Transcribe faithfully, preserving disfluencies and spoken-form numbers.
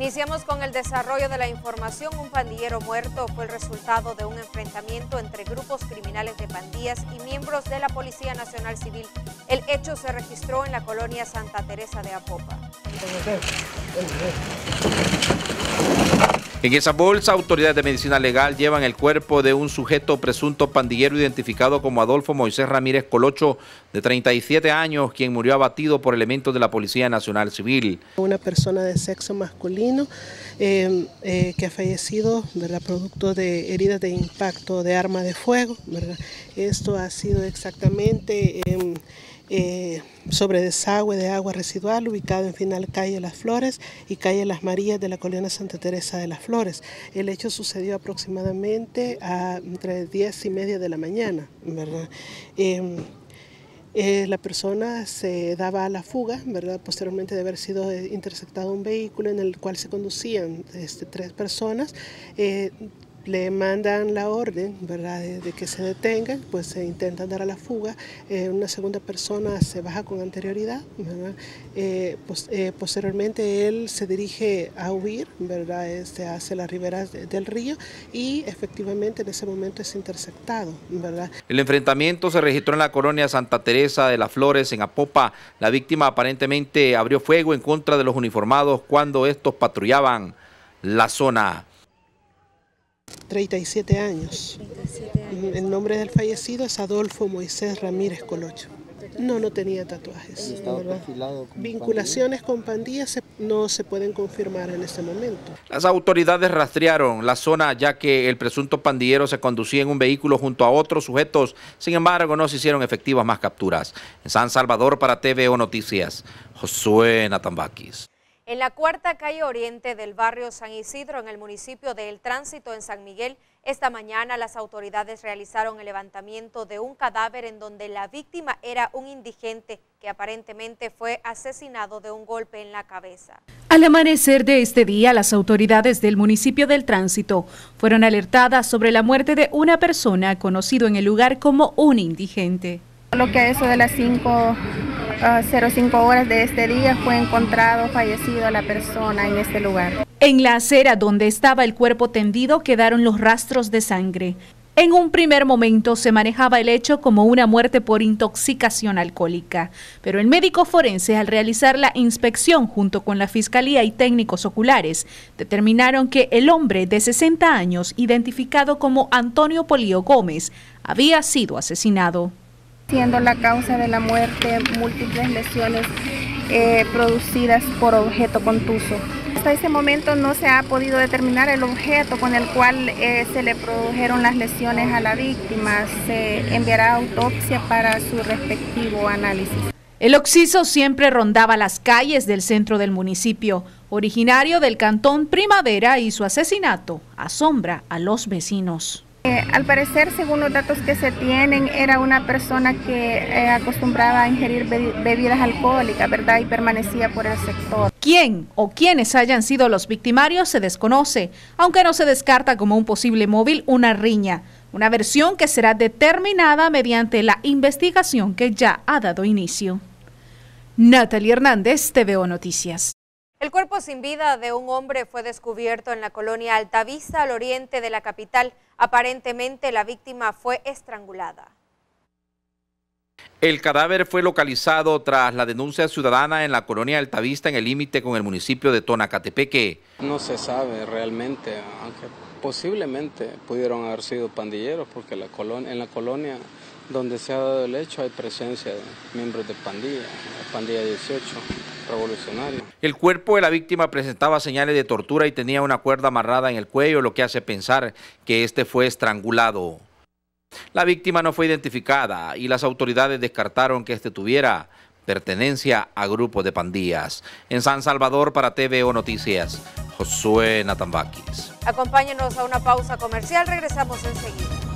Iniciamos con el desarrollo de la información. Un pandillero muerto fue el resultado de un enfrentamiento entre grupos criminales de pandillas y miembros de la Policía Nacional Civil. El hecho se registró en la colonia Santa Teresa de Apopa. En esa bolsa, autoridades de medicina legal llevan el cuerpo de un sujeto presunto pandillero identificado como Adolfo Moisés Ramírez Colocho, de treinta y siete años, quien murió abatido por elementos de la Policía Nacional Civil. Una persona de sexo masculino eh, eh, que ha fallecido, ¿verdad?, producto de heridas de impacto de arma de fuego, ¿verdad? Esto ha sido exactamente eh, eh, sobre desagüe de agua residual ubicado en final calle Las Flores y calle Las Marías de la colonia Santa Teresa de Las Flores. El hecho sucedió aproximadamente a entre diez y media de la mañana, ¿verdad? Eh, Eh, la persona se daba a la fuga, ¿verdad?, posteriormente de haber sido interceptado un vehículo en el cual se conducían este, tres personas. Eh, le mandan la orden, ¿verdad?, de, de que se detengan, pues se intentan dar a la fuga. Eh, una segunda persona se baja con anterioridad, ¿verdad? Eh, pues, eh, posteriormente él se dirige a huir, ¿verdad?, este, hacia las riberas de, del río, y efectivamente en ese momento es interceptado, ¿verdad? El enfrentamiento se registró en la colonia Santa Teresa de Las Flores, en Apopa. La víctima aparentemente abrió fuego en contra de los uniformados cuando estos patrullaban la zona. treinta y siete años. El nombre del fallecido es Adolfo Moisés Ramírez Colocho. No, no tenía tatuajes. Vinculaciones con pandillas no se pueden confirmar en este momento. Las autoridades rastrearon la zona ya que el presunto pandillero se conducía en un vehículo junto a otros sujetos. Sin embargo, no se hicieron efectivas más capturas. En San Salvador, para T V O Noticias, Josué Natambakis. En la cuarta calle oriente del barrio San Isidro, en el municipio de El Tránsito, en San Miguel, esta mañana las autoridades realizaron el levantamiento de un cadáver en donde la víctima era un indigente que aparentemente fue asesinado de un golpe en la cabeza. Al amanecer de este día, las autoridades del municipio del Tránsito fueron alertadas sobre la muerte de una persona conocido en el lugar como un indigente. Lo que eso de las cinco cero cinco horas de este día fue encontrado fallecido la persona en este lugar. En la acera donde estaba el cuerpo tendido quedaron los rastros de sangre. En un primer momento se manejaba el hecho como una muerte por intoxicación alcohólica, pero el médico forense, al realizar la inspección junto con la fiscalía y técnicos oculares, determinaron que el hombre de sesenta años, identificado como Antonio Polío Gómez, había sido asesinado. Siendo la causa de la muerte múltiples lesiones eh, producidas por objeto contuso. Hasta ese momento no se ha podido determinar el objeto con el cual eh, se le produjeron las lesiones a la víctima. Se enviará a autopsia para su respectivo análisis. El occiso siempre rondaba las calles del centro del municipio, originario del cantón Primavera, y su asesinato asombra a los vecinos. Eh, al parecer, según los datos que se tienen, era una persona que eh, acostumbraba a ingerir be bebidas alcohólicas, ¿verdad?, y permanecía por el sector. ¿Quién o quiénes hayan sido los victimarios se desconoce, aunque no se descarta como un posible móvil una riña, una versión que será determinada mediante la investigación que ya ha dado inicio. Natalie Hernández, T V O Noticias. El cuerpo sin vida de un hombre fue descubierto en la colonia Altavista, al oriente de la capital. Aparentemente la víctima fue estrangulada. El cadáver fue localizado tras la denuncia ciudadana en la colonia Altavista, en el límite con el municipio de Tonacatepeque. No se sabe realmente, aunque posiblemente pudieron haber sido pandilleros, porque la colonia, en la colonia donde se ha dado el hecho hay presencia de miembros de pandilla, pandilla dieciocho, revolucionario. El cuerpo de la víctima presentaba señales de tortura y tenía una cuerda amarrada en el cuello, lo que hace pensar que este fue estrangulado. La víctima no fue identificada y las autoridades descartaron que este tuviera pertenencia a grupos de pandillas. En San Salvador, para T V O Noticias, Josué Natambakis. Acompáñenos a una pausa comercial, regresamos enseguida.